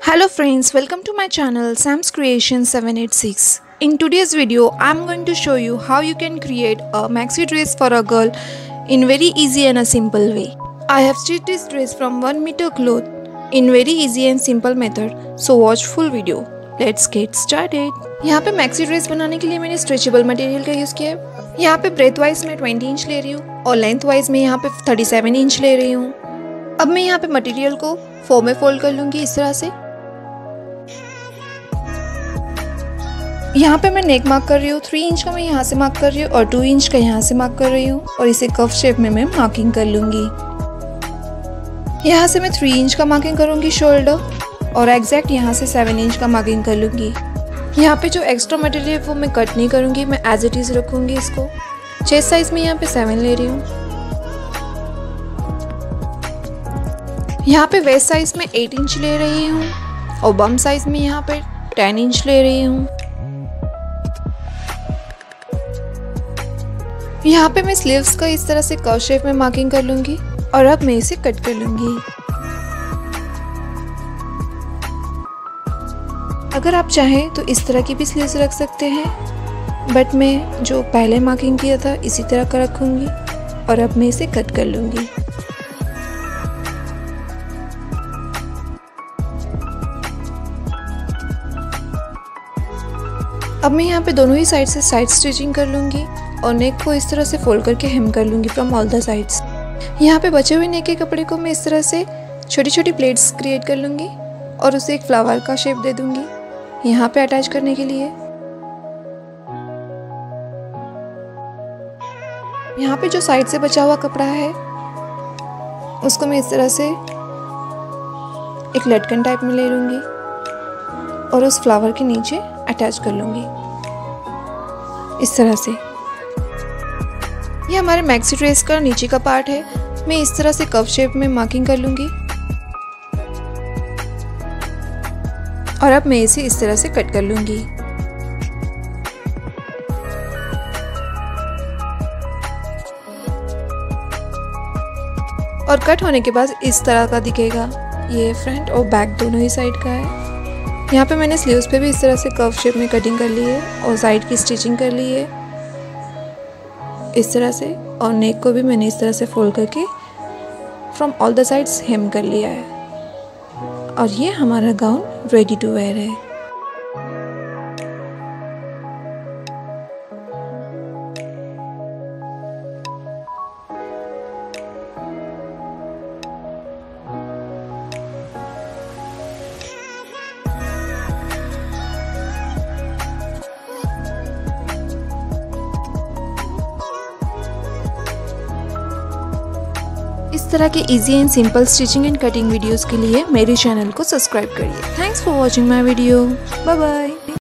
Hello friends, welcome to my channel Sam's Creation 786. In today's video, I'm going to show you how you can create a maxi dress for a girl in very easy and a simple way. I have stitched this dress from 1 meter cloth in very easy and simple method, so watch full video. Let's get started. यहाँ पे maxi dress बनाने के लिए मैंने stretchable material का use किया है। यहाँ पे ब्रेथ वाइज मैं 20 इंच ले रही हूँ और लेंथ वाइज मैं यहाँ पे 37 इंच ले रही हूँ। अब मैं यहाँ पे मटेरियल को 4 में फोल्ड कर लूँगी इस तरह से। यहाँ पे मैं नेक मार्क कर रही हूँ, 3 इंच का मैं यहाँ से मार्क कर रही हूँ और 2 इंच का यहाँ से मार्क कर रही हूँ और इसे कफ शेप में मैं मार्किंग कर लूँगी। यहाँ से मैं 3 इंच का मार्किंग करूँगी शोल्डर और एग्जैक्ट यहाँ से 7 इंच का मार्किंग कर लूँगी। यहाँ पे जो एक्स्ट्रा मटेरियल वो मैं कट नहीं करूँगी, मैं एज इट इज़ रखूँगी इसको। चेस्ट साइज में यहाँ पे 7 ले रही हूँ। यहाँ पे वेस्ट साइज में 8 इंच ले रही हूँ और बम साइज में यहाँ पे 10 इंच ले रही हूँ। यहाँ पे मैं स्लीव्स का इस तरह से कर्व शेप में मार्किंग कर लूँगी और अब मैं इसे कट कर लूँगी। अगर आप चाहें तो इस तरह की भी स्लीव्स रख सकते हैं, बट मैं जो पहले मार्किंग किया था इसी तरह का रखूँगी और अब मैं इसे कट कर लूँगी। अब मैं यहाँ पे दोनों ही साइड से साइड स्टिचिंग कर लूँगी और नेक को इस तरह से फोल्ड करके हेम कर लूँगी फ्रॉम ऑल द साइड्स। यहाँ पे बचे हुए नेक के कपड़े को मैं इस तरह से छोटी छोटी प्लेट्स क्रिएट कर लूँगी और उसे एक फ्लावर का शेप दे दूँगी यहाँ पे अटैच करने के लिए। यहाँ पे जो साइड से बचा हुआ कपड़ा है उसको मैं इस तरह से एक लटकन टाइप में ले लूँगी और उस फ्लावर के नीचे अटैच कर लूँगी इस तरह से। ये हमारे मैक्सी ड्रेस का नीचे का पार्ट है। मैं इस तरह से कर्व शेप में मार्किंग कर लूँगी और अब मैं इसे इस तरह से कट कर लूँगी। और कट होने के बाद इस तरह का दिखेगा। ये फ्रंट और बैक दोनों ही साइड का है। यहाँ पे मैंने स्लीव्स पे भी इस तरह से कर्व शेप में कटिंग कर ली है और साइड की स्टिचिंग कर ली है इस तरह से, और नेक को भी मैंने इस तरह से फोल्ड करके from all the sides hem कर लिया है और ये हमारा गाउन रेडी टू वेयर है। इस तरह के easy and simple stitching and cutting videos के लिए मेरे चैनल को सब्सक्राइब करिए। Thanks for watching my video. Bye bye.